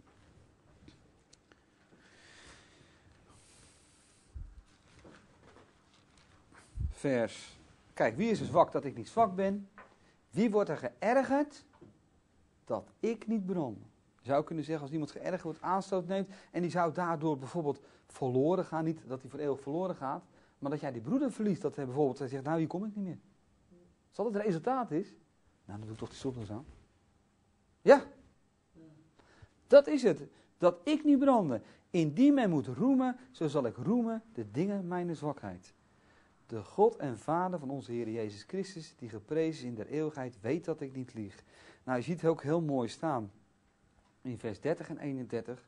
Vers. Kijk, wie is er zwak dat ik niet zwak ben? Wie wordt er geërgerd dat ik niet brand? Je zou kunnen zeggen, als iemand geërgerd wordt, aanstoot neemt, en die zou daardoor bijvoorbeeld verloren gaan, niet dat hij voor eeuwig verloren gaat, maar dat jij die broeder verliest, dat hij bijvoorbeeld zegt, nou hier kom ik niet meer. Als dat het resultaat is, nou dan doe ik toch die stropdas aan. Ja, dat is het. Dat ik niet branden. Indien men moet roemen, zo zal ik roemen de dingen mijn zwakheid. De God en Vader van onze Heer Jezus Christus, die geprezen is in der eeuwigheid, weet dat ik niet lieg. Nou, je ziet het ook heel mooi staan. In vers 30 en 31.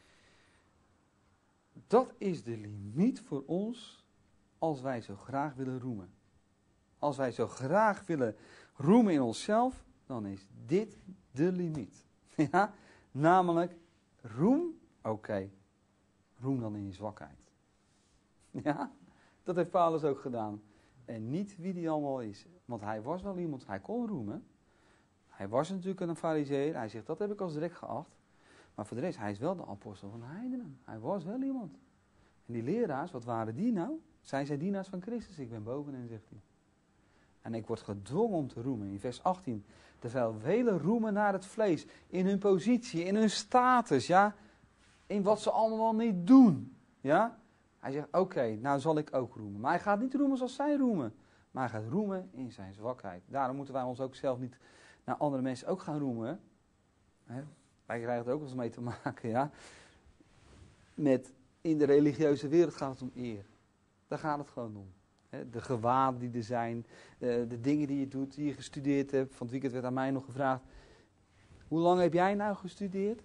Dat is de limiet voor ons als wij zo graag willen roemen. Als wij zo graag willen roemen in onszelf, dan is dit de limiet. Ja? Namelijk, roem, oké. Roem dan in je zwakheid. Ja? Dat heeft Paulus ook gedaan. En niet wie die allemaal is. Want hij was wel iemand, hij kon roemen. Hij was natuurlijk een farizeeër. Hij zegt, dat heb ik als direct geacht. Maar voor de rest, hij is wel de apostel van de heidenen. Hij was wel iemand. En die leraars, wat waren die nou? Zijn zij dienaars van Christus? Ik ben boven hen, zegt hij. En ik word gedwongen om te roemen. In vers 18. Terwijl velen roemen naar het vlees. In hun positie, in hun status, ja. In wat ze allemaal niet doen. Ja. Hij zegt, oké, nou zal ik ook roemen. Maar hij gaat niet roemen zoals zij roemen. Maar hij gaat roemen in zijn zwakheid. Daarom moeten wij ons ook zelf niet naar andere mensen ook gaan roemen. Hè? Wij krijgen er ook wel eens mee te maken, ja. In de religieuze wereld gaat het om eer. Daar gaat het gewoon om. Hè? De gewaden die er zijn, de dingen die je doet, die je gestudeerd hebt. Van het weekend werd aan mij nog gevraagd, hoe lang heb jij nou gestudeerd?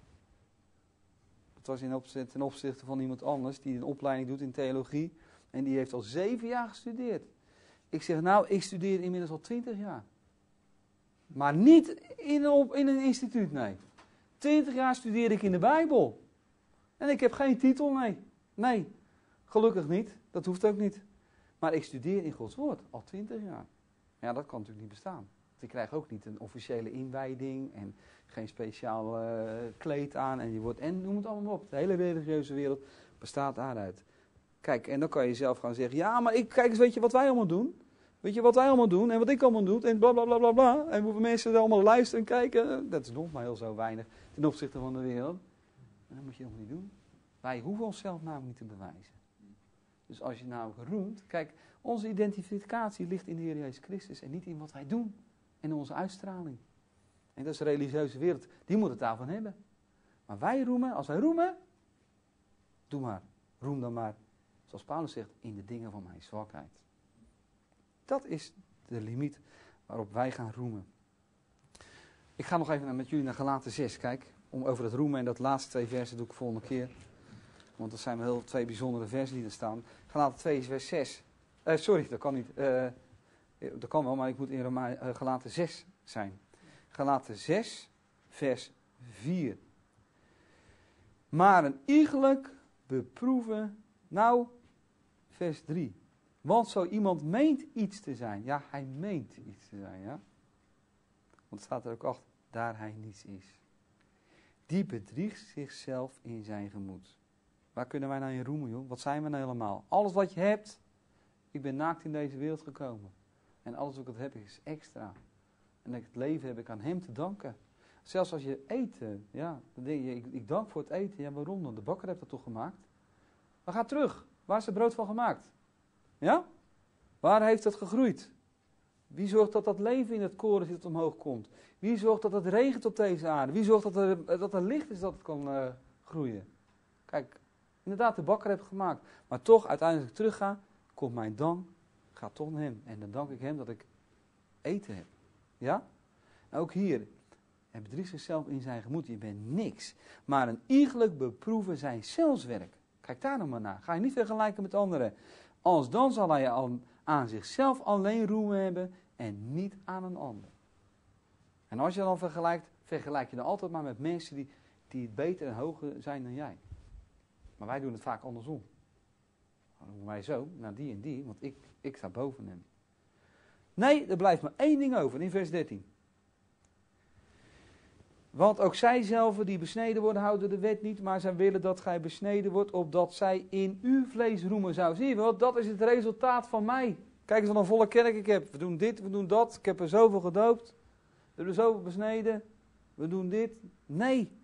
Het was ten opzichte van iemand anders die een opleiding doet in theologie. En die heeft al 7 jaar gestudeerd. Ik zeg, nou, ik studeer inmiddels al 20 jaar. Maar niet in een instituut, nee. 20 jaar studeer ik in de Bijbel. En ik heb geen titel, nee. Nee, gelukkig niet. Dat hoeft ook niet. Maar ik studeer in Gods woord al 20 jaar. Ja, dat kan natuurlijk niet bestaan. Want ik krijg ook niet een officiële inwijding en geen speciaal kleed aan. En noem het allemaal op. De hele religieuze wereld bestaat daaruit. Kijk, en dan kan je zelf gaan zeggen, ja, maar kijk eens, weet je wat wij allemaal doen? Weet je wat wij allemaal doen en wat ik allemaal doe en bla bla bla bla bla. En hoeveel mensen er allemaal luisteren en kijken. Dat is nog maar heel zo weinig ten opzichte van de wereld. En dat moet je nog niet doen. Wij hoeven onszelf namelijk niet te bewijzen. Dus als je nou roemt, kijk, onze identificatie ligt in de Heer Jezus Christus en niet in wat wij doen en in onze uitstraling. En dat is de religieuze wereld, die moet het daarvan hebben. Maar wij roemen, als wij roemen, doe maar, roem dan maar, zoals Paulus zegt, in de dingen van mijn zwakheid. Dat is de limiet waarop wij gaan roemen. Ik ga nog even met jullie naar Galaten 6, kijk, om over het roemen en dat laatste 2 versen doe ik volgende keer. Want dat zijn wel 2 bijzondere versen die er staan. Galaten 2 vers 6. Sorry, dat kan niet. Dat kan wel, maar ik moet in Galaten 6 zijn. Galaten 6 vers 4. Maar een iegelijk beproeven, nou, vers 3. Want zo iemand meent iets te zijn. Ja, hij meent iets te zijn, ja. Want het staat er ook achter, daar hij niets is. Die bedriegt zichzelf in zijn gemoed. Waar kunnen wij nou in roemen, joh? Wat zijn we nou helemaal? Alles wat je hebt. Ik ben naakt in deze wereld gekomen. En alles wat ik heb is extra. En dat ik het leven heb ik aan hem te danken. Zelfs als je eten, ja, dan denk je, ik dank voor het eten. Ja, waarom dan? De bakker heeft dat toch gemaakt? Maar ga terug. Waar is het brood van gemaakt? Ja? Waar heeft het gegroeid? Wie zorgt dat dat leven in het koren zit omhoog komt? Wie zorgt dat het regent op deze aarde? Wie zorgt dat er licht is dat het kan groeien? Kijk, inderdaad, de bakker heeft het gemaakt. Maar toch, uiteindelijk als ik terug ga, komt mijn dank, gaat toch naar hem. En dan dank ik hem dat ik eten heb. Ja? En ook hier, hij bedriegt zichzelf in zijn gemoed. Je bent niks. Maar een iegelijk beproeven zijn zelfswerk. Kijk daar nog maar naar. Ga je niet vergelijken met anderen. Als dan zal hij aan zichzelf alleen roemen hebben en niet aan een ander. En als je dan vergelijkt, vergelijk je dan altijd maar met mensen die het beter en hoger zijn dan jij. Maar wij doen het vaak andersom. Dan doen wij zo, naar die en die, want ik sta boven hem. Nee, er blijft maar 1 ding over in vers 13. Want ook zij zelf die besneden worden, houden de wet niet, maar zij willen dat gij besneden wordt, opdat zij in uw vlees roemen zou. Zie je wel, dat is het resultaat van mij. Kijk eens wat een volle kerk ik heb. We doen dit, we doen dat. Ik heb er zoveel gedoopt. We hebben er zoveel besneden. We doen dit. Nee.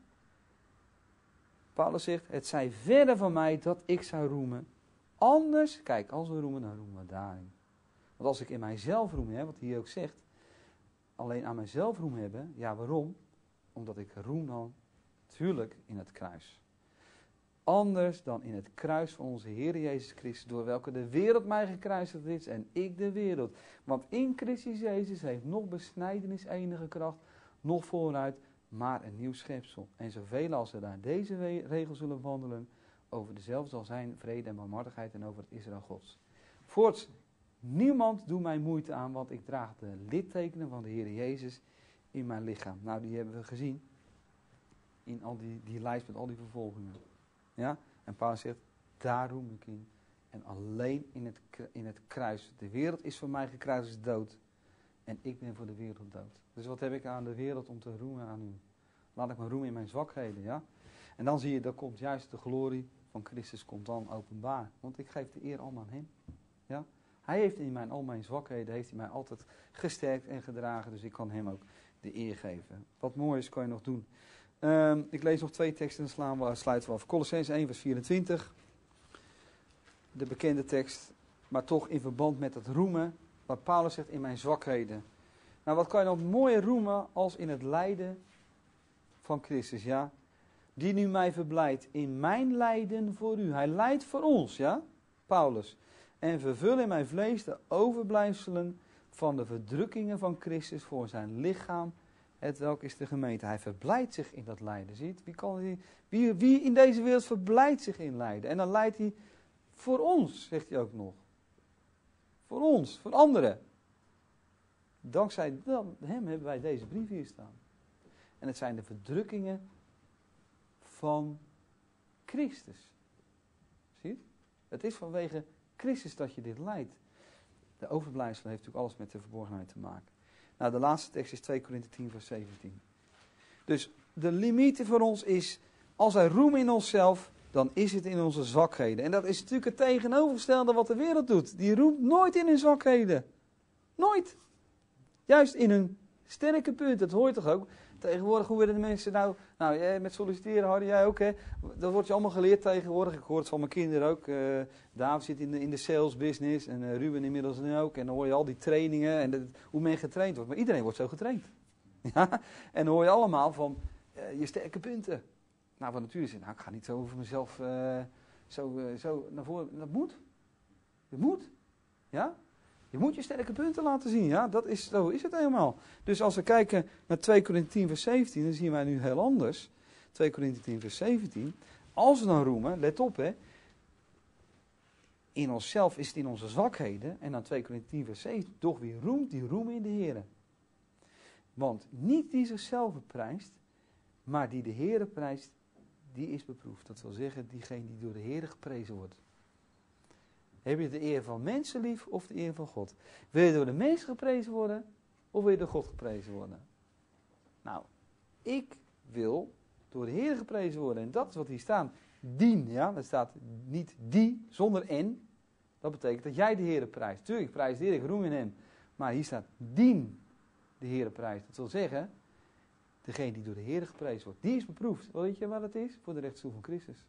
Paulus zegt, het zij verder van mij dat ik zou roemen. Anders, kijk, als we roemen, dan roemen we daarin. Want als ik in mijzelf roem, wat hij hier ook zegt, alleen aan mijzelf roem hebben, ja waarom? Omdat ik roem dan, natuurlijk, in het kruis. Anders dan in het kruis van onze Heer Jezus Christus, door welke de wereld mij gekruisigd is en ik de wereld. Want in Christus Jezus heeft nog besnijdenis enige kracht, nog vooruit, maar een nieuw schepsel. En zoveel als er naar deze regel zullen wandelen, over dezelfde zal zijn vrede en barmhartigheid en over het Israël Gods. Voorts, niemand doet mij moeite aan, want ik draag de littekenen van de Heer Jezus in mijn lichaam. Nou, die hebben we gezien in al die lijst met al die vervolgingen. Ja? En Paulus zegt, daar roem ik in. En alleen in het kruis. De wereld is voor mij gekruisigd dood. En ik ben voor de wereld dood. Dus wat heb ik aan de wereld om te roemen aan u? Laat ik me roemen in mijn zwakheden, ja? En dan zie je, dat komt juist de glorie van Christus komt dan openbaar. Want ik geef de eer allemaal aan hem. Ja? Hij heeft in al mijn zwakheden, heeft hij mij altijd gesterkt en gedragen. Dus ik kan hem ook de eer geven. Wat moois kan je nog doen. Ik lees nog 2 teksten en sluiten we af. Kolossenzen 1 vers 24. De bekende tekst. Maar toch in verband met het roemen. Wat Paulus zegt in mijn zwakheden. Nou, wat kan je nog mooier roemen als in het lijden van Christus, ja? Die nu mij verblijdt in mijn lijden voor u. Hij lijdt voor ons, ja? Paulus. En vervul in mijn vlees de overblijfselen van de verdrukkingen van Christus voor zijn lichaam, hetwelk is de gemeente. Hij verblijdt zich in dat lijden, ziet? Wie in deze wereld verblijdt zich in lijden? En dan lijdt hij voor ons, zegt hij ook nog. Voor ons, voor anderen. Dankzij hem hebben wij deze brief hier staan. En het zijn de verdrukkingen van Christus. Zie je? Het is vanwege Christus dat je dit lijdt. De overblijfsel heeft natuurlijk alles met de verborgenheid te maken. Nou, de laatste tekst is 2 Korinthe 10 vers 17. Dus de limiet voor ons is, als wij roemen in onszelf, dan is het in onze zwakheden. En dat is natuurlijk het tegenovergestelde wat de wereld doet. Die roemt nooit in hun zwakheden. Nooit. Juist in hun sterke punt, dat hoort toch ook. Tegenwoordig, hoe willen de mensen nou jij met solliciteren, Harry, jij ook, hè? Dat wordt je allemaal geleerd tegenwoordig. Ik hoor het van mijn kinderen ook. David zit in de sales business en Ruben inmiddels nu ook. En dan hoor je al die trainingen en hoe men getraind wordt. Maar iedereen wordt zo getraind. Ja? En dan hoor je allemaal van je sterke punten. Nou, van nature zin, ik ga niet zo over mezelf zo naar voren. Dat moet. Je moet. Ja? Je moet je sterke punten laten zien. Ja? Zo is het helemaal. Dus als we kijken naar 2 Korinthe 10 vers 17, dan zien wij nu heel anders. 2 Korinthe 10 vers 17. Als we dan roemen, let op hè. In onszelf is het in onze zwakheden. En dan 2 Korinthe 10 vers 17. Doch wie roemt, die roemen in de Here. Want niet die zichzelf prijst, maar die de Here prijst, die is beproefd. Dat wil zeggen, diegene die door de Here geprezen wordt. Heb je de eer van mensen lief of de eer van God? Wil je door de mens geprezen worden of wil je door God geprezen worden? Nou, ik wil door de Heer geprezen worden. En dat is wat hier staat. Dien, ja. Er staat niet die, zonder en. Dat betekent dat jij de Heer prijst. Tuurlijk, ik prijs de Heer, ik roem in hem. Maar hier staat dien de Heer prijst. Dat wil zeggen, degene die door de Heer geprezen wordt, die is beproefd. Weet je wat het is? Voor de rechtsstoel van Christus.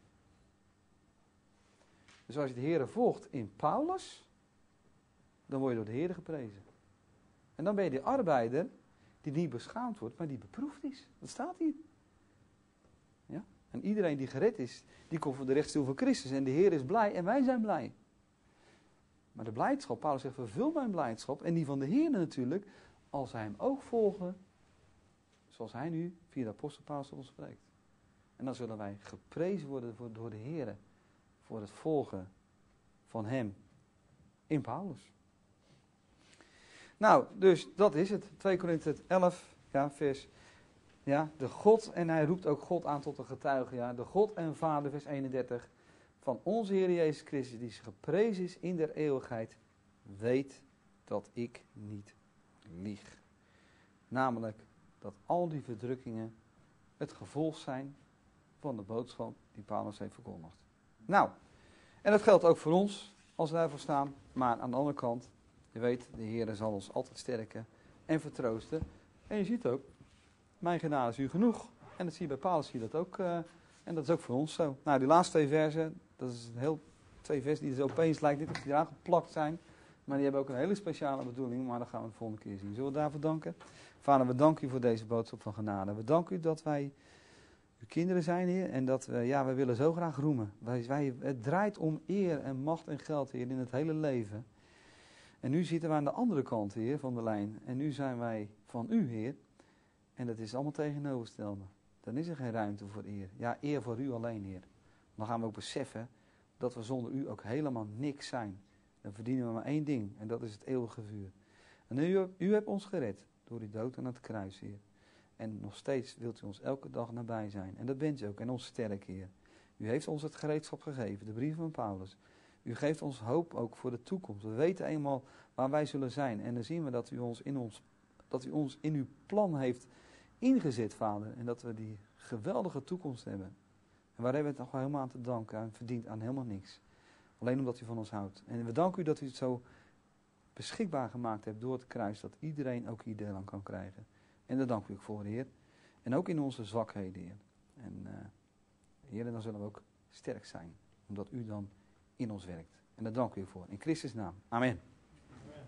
Dus als je de Heer volgt in Paulus, dan word je door de Heer geprezen. En dan ben je de arbeider die niet beschaamd wordt, maar die beproefd is. Dat staat hier. Ja? En iedereen die gered is, die komt voor de rechtsstoel van Christus. En de Heer is blij en wij zijn blij. Maar de blijdschap, Paulus zegt, vervul mijn blijdschap. En die van de Heer natuurlijk, als wij hem ook volgen, zoals hij nu via de apostel Paulus tot ons spreekt. En dan zullen wij geprezen worden door de Heer. Voor het volgen van hem in Paulus. Nou, dus dat is het. 2 Korinthe 11, ja, vers. Ja, de God, en hij roept ook God aan tot een getuige. Ja, de God en Vader, vers 31. Van onze Heer Jezus Christus, die geprezen is in der eeuwigheid, weet dat ik niet lieg. Namelijk dat al die verdrukkingen het gevolg zijn van de boodschap die Paulus heeft verkondigd. Nou, en dat geldt ook voor ons, als we daarvoor staan. Maar aan de andere kant, je weet, de Heer zal ons altijd sterken en vertroosten. En je ziet ook, mijn genade is u genoeg. En dat zie je bij Paulus, zie je dat ook. En dat is ook voor ons zo. Nou, die laatste 2 versen, dat is twee versen die er zo opeens lijkt, niet of die eraan geplakt zijn. Maar die hebben ook een hele speciale bedoeling, maar dat gaan we de volgende keer zien. Zullen we daarvoor danken? Vader, we danken u voor deze boodschap van genade. We danken u dat wij uw kinderen zijn, Heer, en dat we willen zo graag roemen. Het draait om eer en macht en geld, Heer, in het hele leven. En nu zitten we aan de andere kant, Heer, van de lijn. En nu zijn wij van u, Heer. En dat is allemaal tegenovergestelde. Dan is er geen ruimte voor eer. Ja, eer voor u alleen, Heer. Dan gaan we ook beseffen dat we zonder u ook helemaal niks zijn. Dan verdienen we maar één ding, en dat is het eeuwige vuur. En u hebt ons gered door uw dood aan het kruis, Heer. En nog steeds wilt u ons elke dag nabij zijn. En dat bent u ook. En ons sterk, Heer. U heeft ons het gereedschap gegeven. De brief van Paulus. U geeft ons hoop ook voor de toekomst. We weten eenmaal waar wij zullen zijn. En dan zien we dat u ons in uw plan heeft ingezet, Vader. En dat we die geweldige toekomst hebben. En waar hebben we het nog helemaal aan te danken? En verdient aan helemaal niks. Alleen omdat u van ons houdt. En we danken u dat u het zo beschikbaar gemaakt hebt door het kruis. Dat iedereen ook hier deel aan kan krijgen. En daar dank u ook voor, Heer. En ook in onze zwakheden, Heer. En Heer, dan zullen we ook sterk zijn. Omdat u dan in ons werkt. En daar dank u voor. In Christus' naam. Amen. Amen.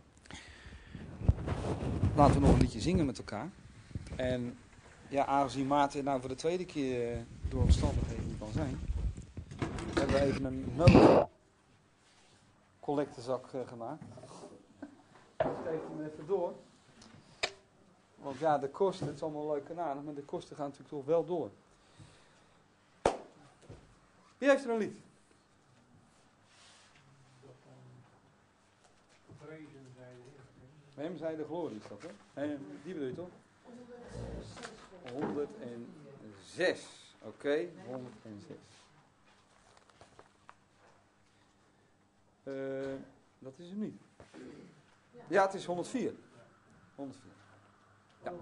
Laten we nog een liedje zingen met elkaar. En ja, aangezien Maarten nou voor de tweede keer door omstandigheden niet kan zijn, hebben we even een noodcollectezak gemaakt. Ik geef hem even door. Want ja, de kosten, het is allemaal leuk en aardig, maar de kosten gaan natuurlijk toch wel door. Wie heeft er een lied? Hem zij de glorie, is dat, hè? En die bedoel je toch? 106. Oké, 106. Dat is hem niet. Ja, het is 104. 104. Ja.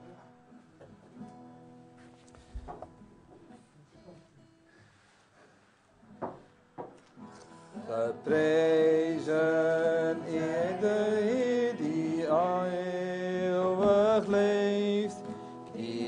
Geprezen in de Heer die eeuwig leeft,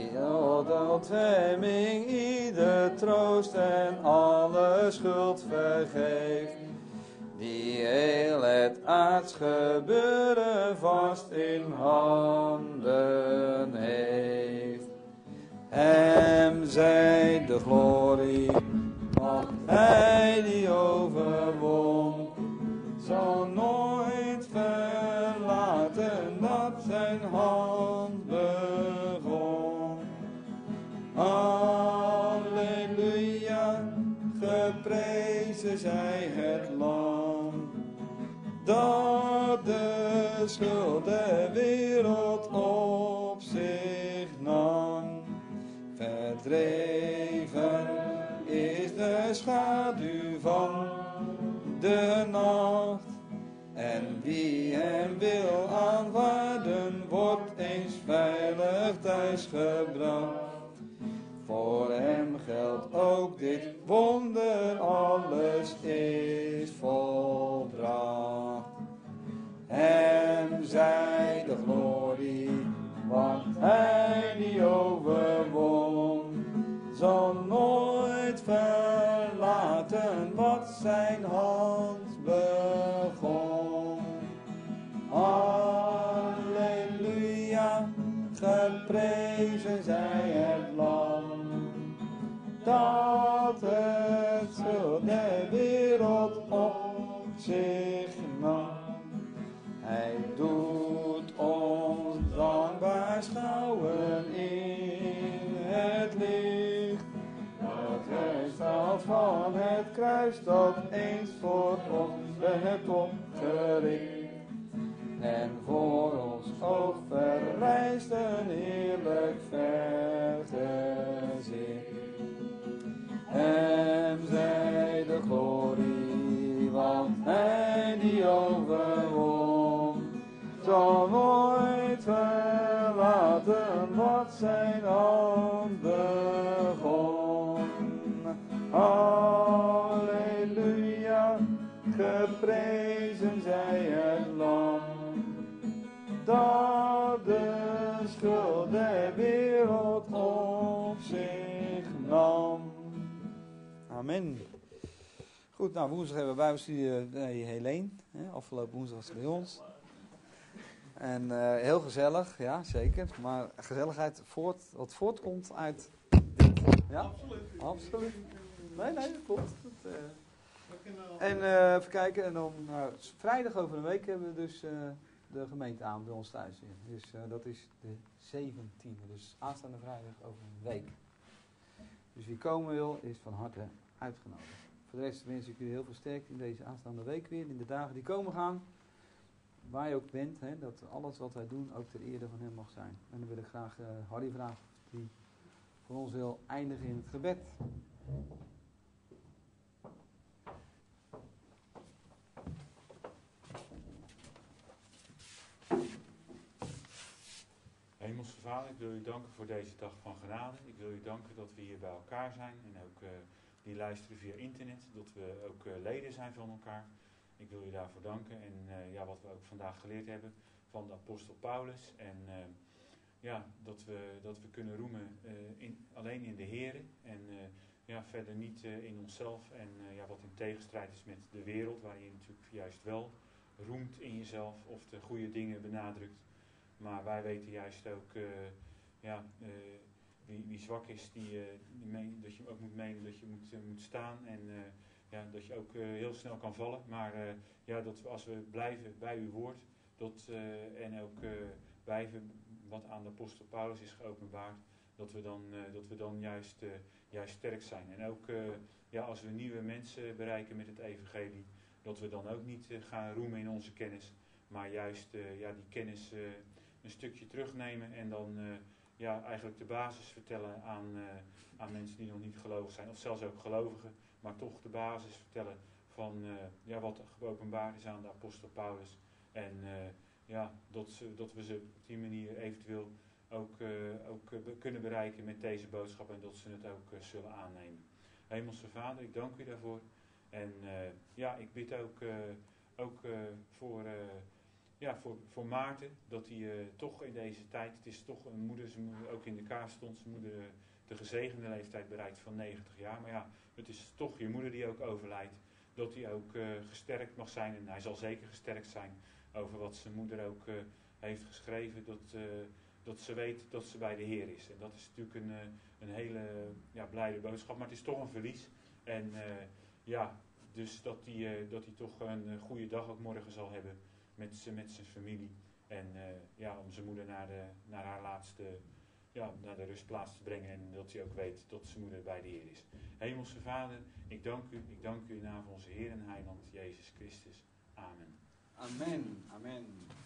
hem ieder troost en alle schuld vergeeft. Die heel het aards gebeuren vast in handen heeft. Hem zij de glorie, want hij die overwon, zal nooit verlaten dat zijn hand begon. Halleluja, geprezen zij het lam, dat de schuld der wereld op zich nam. Verdreven is de schaduw van de nacht, en wie hem wil aanvaarden, wordt eens veilig thuis gebracht. Voor hem geldt ook dit wonder, alles is volbracht. Hem zij de glorie, want hij die overwon, zal nooit verlaten wat zijn hand begon. Halleluja, geprezen zij het lam, dat het schuld der wereld op zich nam. Hij doet ons dankbaar schouwen in het licht, het resultaat van het kruis dat eens voor ons werd opgericht. En voor ons oog verrijst een heerlijk vergezicht. Hem zij de glorie, want hij die overwon, zal nooit verlaten wat zijn hand begon. Halleluja, geprezen zij het lam, dat de schuld der wereld op zich nam. Amen. Goed, nou woensdag hebben we bijbelstudie Helene. Afgelopen woensdag was ze bij ons. En heel gezellig, ja zeker. Maar gezelligheid wat voortkomt uit dit. Ja? Absoluut. Nee, dat klopt. En even kijken. En dan vrijdag over een week hebben we dus de gemeenteavond bij ons thuis weer. Dus dat is de 17e. Dus aanstaande vrijdag over een week. Dus wie komen wil, is van harte uitgenodigd. Voor de rest wens ik jullie heel veel sterkte in deze aanstaande week weer. In de dagen die komen gaan. Waar je ook bent, hè, dat alles wat wij doen ook ter ere van hem mag zijn. En dan wil ik graag Harry vragen of die voor ons wil eindigen in het gebed. Hemelse Vader, ik wil u danken voor deze dag van genade. Ik wil u danken dat we hier bij elkaar zijn en ook die luisteren via internet, dat we ook leden zijn van elkaar. Ik wil u daarvoor danken en wat we ook vandaag geleerd hebben van de apostel Paulus. En dat we kunnen roemen alleen in de Here en verder niet in onszelf. En wat in tegenstrijd is met de wereld, waar je natuurlijk juist wel roemt in jezelf of de goede dingen benadrukt. Maar wij weten juist ook, wie zwak is, dat je ook moet menen dat je moet staan en dat je ook heel snel kan vallen. Maar dat we, als we blijven bij uw woord en ook blijven wat aan de apostel Paulus is geopenbaard, dat we dan juist sterk zijn. En ook als we nieuwe mensen bereiken met het evangelie, dat we dan ook niet gaan roemen in onze kennis, maar juist die kennis een stukje terugnemen en dan eigenlijk de basis vertellen aan mensen die nog niet gelovig zijn, of zelfs ook gelovigen, maar toch de basis vertellen van wat geopenbaard is aan de apostel Paulus. En dat we ze op die manier eventueel ook kunnen bereiken met deze boodschap en dat ze het ook zullen aannemen. Hemelse Vader, ik dank u daarvoor. En ik bid ook voor Maarten, dat hij toch in deze tijd, het is toch een moeder, zijn moeder ook in de kaars stond, zijn moeder de gezegende leeftijd bereikt van 90 jaar. Maar ja, het is toch je moeder die ook overlijdt. Dat hij ook gesterkt mag zijn. En hij zal zeker gesterkt zijn over wat zijn moeder ook heeft geschreven. Dat ze weet dat ze bij de Heer is. En dat is natuurlijk een hele blijde boodschap. Maar het is toch een verlies. En dus dat hij toch een goede dag ook morgen zal hebben met zijn familie. En om zijn moeder naar haar laatste, naar de rustplaats te brengen. En dat hij ook weet dat zijn moeder bij de Heer is. Hemelse Vader, ik dank u in naam van onze Heer en Heiland Jezus Christus. Amen. Amen. Amen.